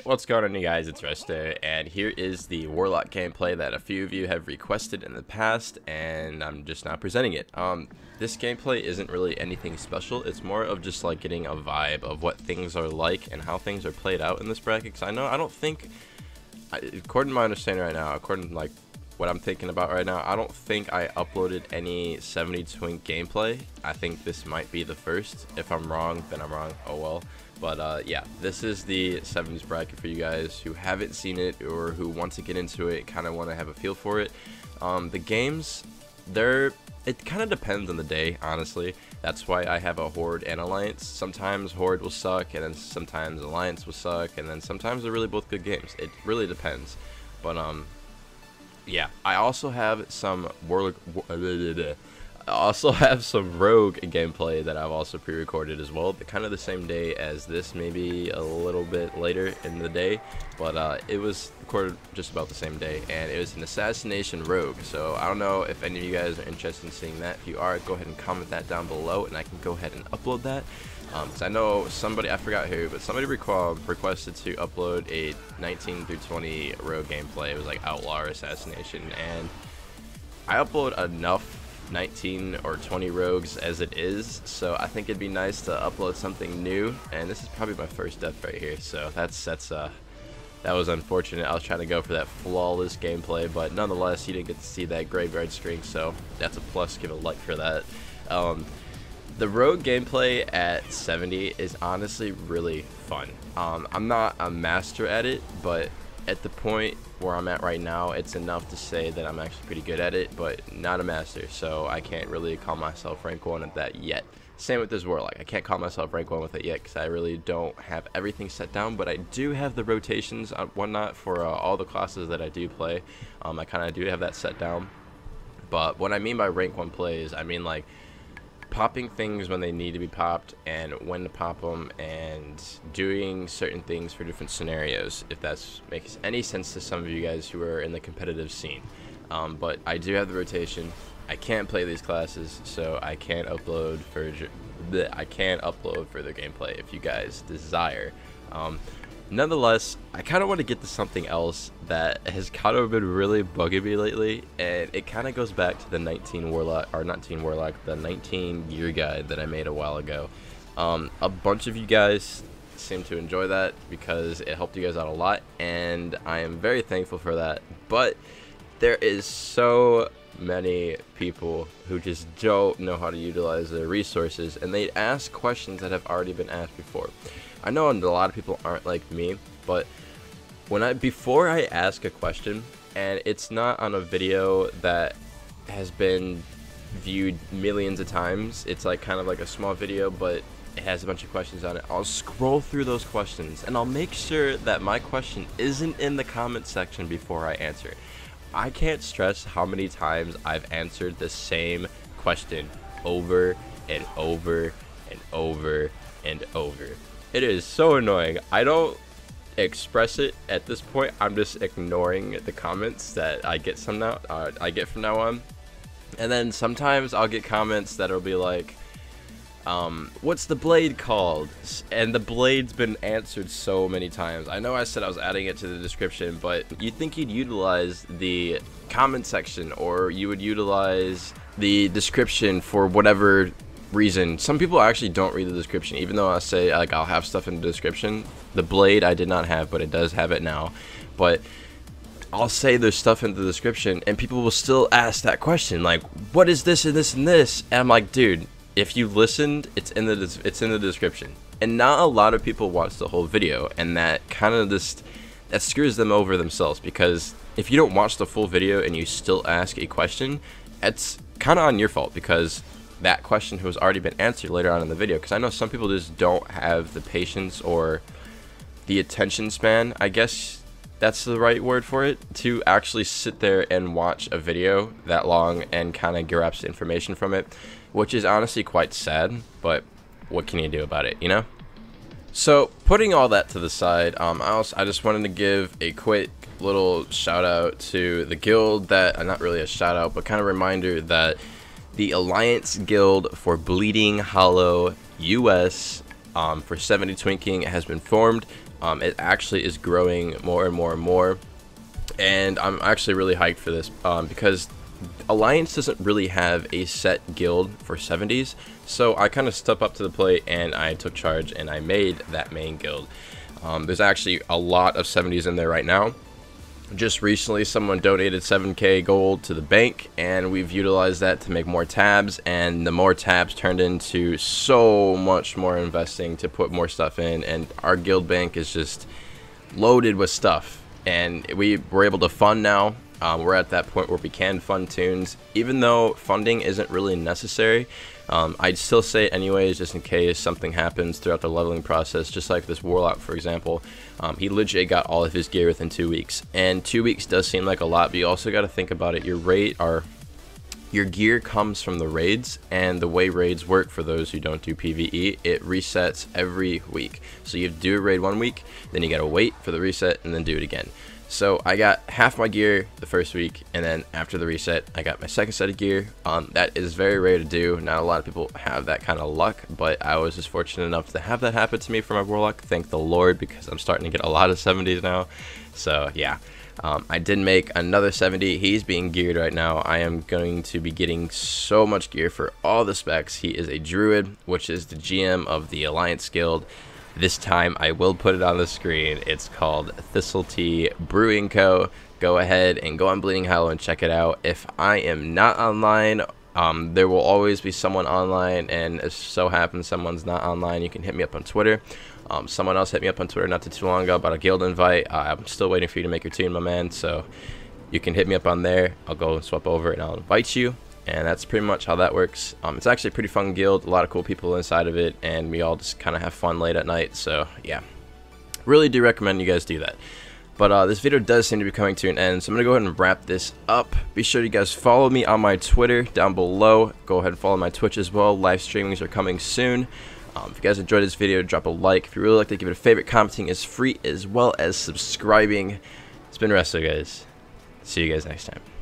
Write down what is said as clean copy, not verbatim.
What's going on, you guys? It's Resto, and here is the Warlock gameplay that a few of you have requested in the past, and I'm just not presenting it. This gameplay isn't really anything special. It's more of just like getting a vibe of what things are like and how things are played out in this bracket. Because I don't think, according to my understanding right now, according to like what I'm thinking about right now, I don't think I uploaded any 70 Twink gameplay. I think this might be the first. If I'm wrong, then I'm wrong. Oh well. But yeah, this is the 70s bracket for you guys who haven't seen it or who want to get into it, kind of want to have a feel for it. The games, it kind of depends on the day, honestly. That's why I have a Horde and Alliance. Sometimes Horde will suck, and then sometimes Alliance will suck, and then sometimes they're really both good games. It really depends. But yeah, I also have some Warlock. I also have some Rogue gameplay that I've also pre-recorded as well. Kind of the same day as this, maybe a little bit later in the day, but it was recorded just about the same day, and it was an assassination Rogue. So I don't know if any of you guys are interested in seeing that. If you are, go ahead and comment that down below, and I can go ahead and upload that. Because I know somebody, I forgot who, but somebody requested to upload a 19 through 20 Rogue gameplay. It was like Outlaw or Assassination, and I upload enough 19 or 20 rogues as it is, so I think it'd be nice to upload something new. And this is probably my first death right here, so that was unfortunate. I was trying to go for that flawless gameplay, but nonetheless, you didn't get to see that graveyard string, so that's a plus. Give a like for that. The rogue gameplay at 70 is honestly really fun. I'm not a master at it, but at the point where I'm at right now, it's enough to say that I'm actually pretty good at it, but not a master, so I can't really call myself rank 1 at that yet. Same with this Warlock. I can't call myself rank 1 with it yet because I really don't have everything set down, but I do have the rotations and whatnot for all the classes that I do play. I kind of do have that set down. But what I mean by rank 1 plays, I mean like popping things when they need to be popped and when to pop them, and doing certain things for different scenarios, if that makes any sense to some of you guys who are in the competitive scene. But I do have the rotation. I can't play these classes, so I can't upload for the gameplay if you guys desire. Nonetheless, I kind of want to get to something else that has kind of been really bugging me lately, and it kind of goes back to the 19 Warlock, the 19 year guide that I made a while ago. A bunch of you guys seem to enjoy that because it helped you guys out a lot, and I am very thankful for that. But there is so many people who just don't know how to utilize their resources, and they ask questions that have already been asked before. I know a lot of people aren't like me, but before I ask a question, and it's not on a video that has been viewed millions of times, it's like kind of like a small video, but it has a bunch of questions on it, I'll scroll through those questions, and I'll make sure that my question isn't in the comment section before I answer it. I can't stress how many times I've answered the same question over and over and over and over. It is so annoying. I don't express it at this point. I'm just ignoring the comments that I get from now on. And then sometimes I'll get comments that'll be like, what's the blade called? And the blade's been answered so many times. I know I said I was adding it to the description, but you'd think you'd utilize the comment section, or you would utilize the description for whatever reason. Some people actually don't read the description, even though I say like I'll have stuff in the description. The blade I did not have, but it does have it now. But I'll say there's stuff in the description, and people will still ask that question, like, what is this and this and this? And I'm like, dude, if you listened, it's in the description. And not a lot of people watch the whole video, and that kind of that screws them over themselves, because if you don't watch the full video and you still ask a question, it's kind of on your fault, because that question has already been answered later on in the video. Because I know some people just don't have the patience or the attention span, I guess that's the right word for it, to actually sit there and watch a video that long and kind of grasp information from it, which is honestly quite sad, but what can you do about it, you know? So putting all that to the side, I just wanted to give a quick little shout out to the guild that, not really a shout out, but kind of reminder that the Alliance Guild for Bleeding Hollow US for 70 Twinking has been formed. It actually is growing more and more and more, and I'm actually really hyped for this because Alliance doesn't really have a set guild for 70s, so I kind of stepped up to the plate and I took charge and I made that main guild. There's actually a lot of 70s in there right now. Just recently someone donated 7k gold to the bank, and we've utilized that to make more tabs, and the more tabs turned into so much more investing to put more stuff in, and our guild bank is just loaded with stuff, and we're able to fund now. We're at that point where we can fund tunes, even though funding isn't really necessary. I'd still say it anyways, just in case something happens throughout the leveling process, just like this Warlock, for example. He legit got all of his gear within 2 weeks, and 2 weeks does seem like a lot, but you also got to think about it. Your gear comes from the raids, and the way raids work, for those who don't do PvE, it resets every week. So you do a raid 1 week, then you gotta wait for the reset, and then do it again. So I got half my gear the first week, and then after the reset I got my second set of gear. That is very rare to do. Not a lot of people have that kind of luck, but I was just fortunate enough to have that happen to me for my Warlock. Thank the Lord, because I'm starting to get a lot of 70s now. So yeah, I did make another 70. He's being geared right now. I am going to be getting so much gear for all the specs. He is a druid, which is the GM of the Alliance Guild. This time I will put it on the screen. It's called Thistle Brewing Co. Go ahead and go on Bleeding Hollow and check it out. If I am not online, there will always be someone online, and if so happens someone's not online, you can hit me up on Twitter. Someone else hit me up on Twitter not too long ago about a guild invite. I'm still waiting for you to make your tune, my man, so you can hit me up on there. I'll go and swap over and I'll invite you. And that's pretty much how that works. It's actually a pretty fun guild, a lot of cool people inside of it, and we all just kind of have fun late at night. So yeah, really do recommend you guys do that. But this video does seem to be coming to an end, so I'm going to go ahead and wrap this up. Be sure you guys follow me on my Twitter down below. Go ahead and follow my Twitch as well. Live streamings are coming soon. If you guys enjoyed this video, drop a like. If you really like to give it a favorite, commenting is free, as well as subscribing. It's been Resto, guys. See you guys next time.